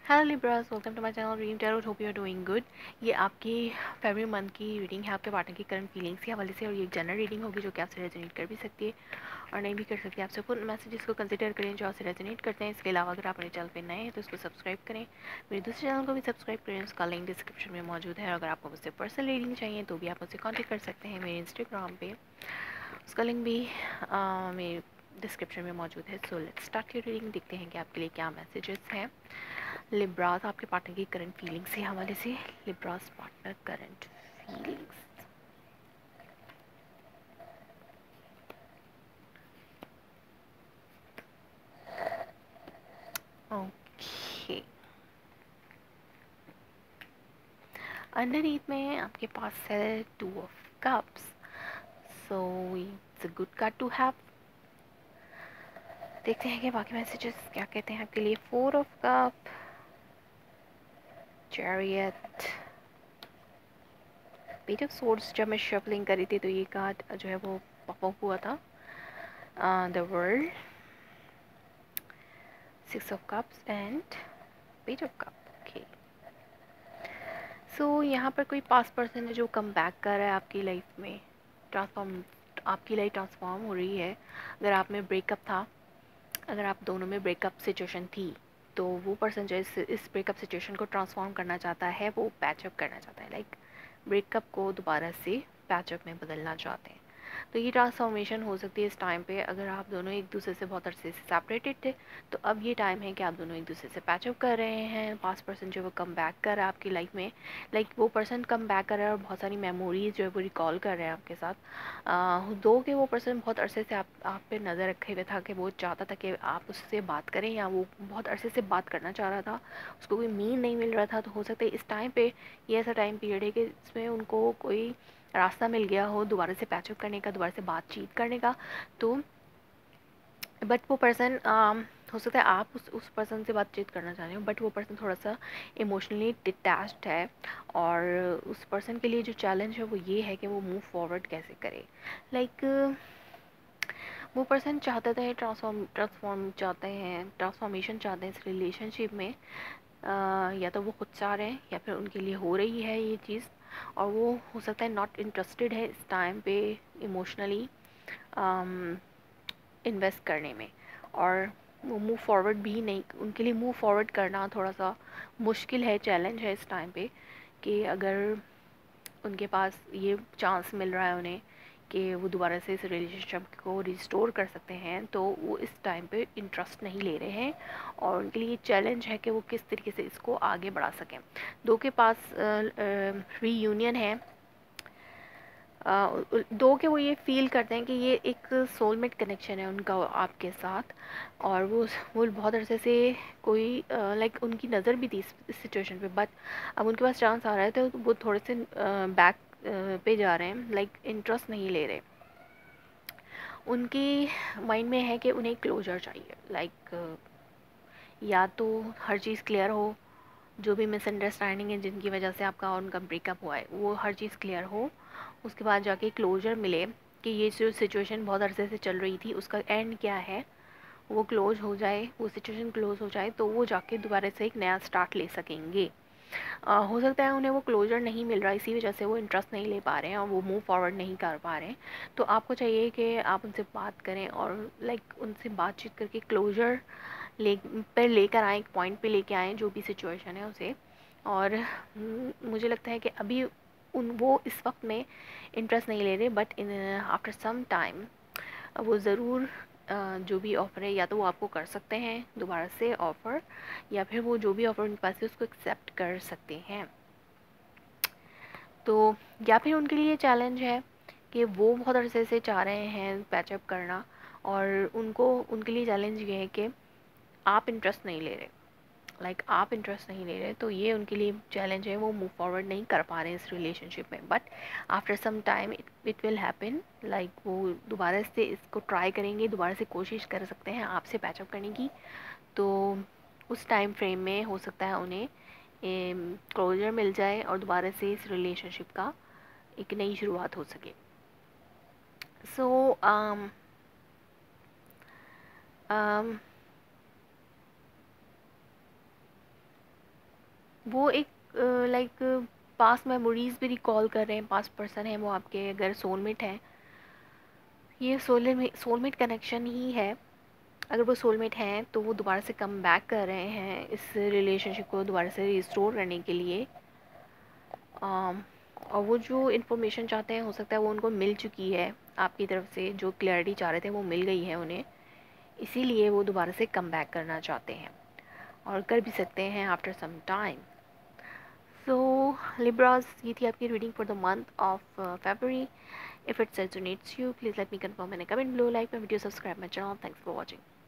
Hello Libras, welcome to my channel reading tarot. Hope you are doing good. ये आपकी फरवरी month की reading है आपके पार्टनर की करंट फीलिंग्स के हवाले से, और ये एक जनरल रीडिंग होगी जो कि आपसे रेजोनेट कर भी सकती है और नहीं भी कर सकती है। आपसे कुछ मैसेजेस को कंसिडर करें जो आपसे रेजोनेट करते हैं। इसके अलावा अगर आप मेरे चैनल पर नए हैं तो इसको सब्सक्राइब करें, मेरे दूसरे चैनल को भी सब्सक्राइब करें, उसका लिंक डिस्क्रिप्शन में मौजूद है। अगर आपको मुझसे पर्सनल रीडिंग चाहिए तो भी आप मुझसे कॉन्टेक्ट कर सकते हैं मेरे इंस्टाग्राम पे, उसका लिंक भी मेरे डिस्क्रिप्शन में मौजूद है। So let's start your reading. देखते हैं कि आपके लिए क्या मैसेजेस हैं लिब्रास आपके पार्टनर की करंट फीलिंग्स के हवाले से। Libras partner current feelings. Okay, underneath में आपके पास है 2 of Cups। So it's a good card to have. देखते हैं कि बाकी मैसेजेस क्या कहते हैं आपके लिए। 4 of Cups, chariot, page of swords. जब मैं शफलिंग करी थी तो ये कार्ड जो है वो पॉप अप हुआ था। The world, 6 of Cups and page of cup. Okay, so यहाँ पर कोई पास्ट पर्सन है जो कम बैक कर रहा है आपकी लाइफ में। ट्रांसफॉर्म, आपकी लाइफ ट्रांसफॉर्म हो रही है। अगर आप में ब्रेकअप था, अगर आप दोनों में ब्रेकअप सिचुएशन थी, तो वो पर्सन जो इस ब्रेकअप सिचुएशन को ट्रांसफॉर्म करना चाहता है, वो पैचअप करना चाहता है। लाइक ब्रेकअप को दोबारा से पैचअप में बदलना चाहते हैं। तो ये ट्रांसफॉर्मेशन हो सकती है इस टाइम पे। अगर आप दोनों एक दूसरे से बहुत अरसे से सेपरेटेड थे, तो अब ये टाइम है कि आप दोनों एक दूसरे से पैचअप कर रहे हैं। पास्ट पर्सन जो वो कम बैक कर रहा है आपकी लाइफ में, लाइक वो पर्सन कम बैक कर रहा है और बहुत सारी मेमोरीज जो है वो रिकॉल कर रहे हैं आपके साथ। दो कि वो पर्सन बहुत अरसे से आप पे नज़र रखे हुए था कि वो चाहता था कि आप उससे बात करें, या वो बहुत अरसे से बात करना चाह रहा था, उसको कोई मीन नहीं मिल रहा था। तो हो सकता है इस टाइम पे ये ऐसा टाइम पीरियड है कि इसमें उनको कोई रास्ता मिल गया हो दोबारा से पैचअप करने का, दोबारा से बातचीत करने का। तो बट वो पर्सन हो सकता है आप उस पर्सन से बातचीत करना चाह रहे हो, बट वो पर्सन थोड़ा सा इमोशनली डिटैच्ड है। और उस पर्सन के लिए जो चैलेंज है वो ये है कि वो मूव फॉरवर्ड कैसे करे। लाइक वो पर्सन चाहते थे ट्रांसफॉर्मेशन चाहते हैं इस रिलेशनशिप में। या तो वो खुद चाह रहे हैं या फिर उनके लिए हो रही है ये चीज़, और वो हो सकता है नॉट इंटरेस्टेड है इस टाइम पे इमोशनली इन्वेस्ट करने में। और वो मूव फॉरवर्ड भी नहीं, उनके लिए मूव फॉरवर्ड करना थोड़ा सा मुश्किल है, चैलेंज है इस टाइम पे। कि अगर उनके पास ये चांस मिल रहा है उन्हें कि वो दोबारा से इस रिलेशनशिप को रिस्टोर कर सकते हैं, तो वो इस टाइम पे इंटरेस्ट नहीं ले रहे हैं। और उनके लिए चैलेंज है कि वो किस तरीके से इसको आगे बढ़ा सकें। दो के पास रीयूनियन है। दो के वो ये फील करते हैं कि ये एक सोलमेट कनेक्शन है उनका आपके साथ। और वो बहुत अरसे से कोई लाइक उनकी नज़र भी थी इस सिचुएशन पे, बट अब उनके पास चांस आ रहा है तो वो थोड़े से बैक पे जा रहे हैं, लाइक इंटरेस्ट नहीं ले रहे। उनकी माइंड में है कि उन्हें क्लोजर चाहिए। लाइक या तो हर चीज़ क्लियर हो, जो भी मिसअंडरस्टैंडिंग है जिनकी वजह से आपका और उनका ब्रेकअप हुआ है, वो हर चीज़ क्लियर हो। उसके बाद जाके क्लोजर मिले कि ये जो सिचुएशन बहुत अरसे से चल रही थी उसका एंड क्या है, वो क्लोज हो जाए, वो सिचुएशन क्लोज हो जाए, तो वो जाके दोबारा से एक नया स्टार्ट ले सकेंगे। हो सकता है उन्हें वो क्लोजर नहीं मिल रहा, इसी वजह से वो इंटरेस्ट नहीं ले पा रहे हैं और वो मूव फॉरवर्ड नहीं कर पा रहे हैं। तो आपको चाहिए कि आप उनसे बात करें और लाइक उनसे बातचीत करके क्लोजर लेकर आएँ, एक पॉइंट पे लेके आएँ जो भी सिचुएशन है उसे। और मुझे लगता है कि अभी वो इस वक्त में इंटरेस्ट नहीं ले रहे, but in after some time वो ज़रूर जो भी ऑफ़र है या तो वो आपको कर सकते हैं दोबारा से ऑफ़र, या फिर वो जो भी ऑफ़र उनके पास है उसको एक्सेप्ट कर सकते हैं। तो या फिर उनके लिए चैलेंज है कि वो बहुत अरसे से चाह रहे हैं पैचअप करना, और उनको उनके लिए चैलेंज ये है कि आप इंटरेस्ट नहीं ले रहे। लाइक आप इंटरेस्ट नहीं ले रहे, तो ये उनके लिए चैलेंज है, वो मूव फॉरवर्ड नहीं कर पा रहे हैं इस रिलेशनशिप में। But after some time it will happen. Like वो दोबारा से इसको ट्राई करेंगे, दोबारा से कोशिश कर सकते हैं आपसे पैचअप करने की। तो उस टाइम फ्रेम में हो सकता है उन्हें क्लोजर मिल जाए और दोबारा से इस रिलेशनशिप का एक नई शुरुआत हो सके। सो वो एक लाइक पास्ट मेमोरीज भी रिकॉल कर रहे हैं, पास्ट पर्सन है वो आपके, अगर सोलमेट है, ये सोलमेट कनेक्शन ही है। अगर वो सोलमेट हैं तो वो दोबारा से कम बैक कर रहे हैं इस रिलेशनशिप को दोबारा से रिस्टोर करने के लिए। और वो जो इन्फॉर्मेशन चाहते हैं, हो सकता है वो उनको मिल चुकी है आपकी तरफ से, जो क्लैरिटी चाह रहे थे वो मिल गई है उन्हें, इसीलिए वो दोबारा से कम बैक करना चाहते हैं, और कर भी सकते हैं after some time. So Libras, ये थी आपकी reading for the month of February. If it resonates you, please let me confirm in a comment below, like my video, subscribe my channel. Thanks for watching.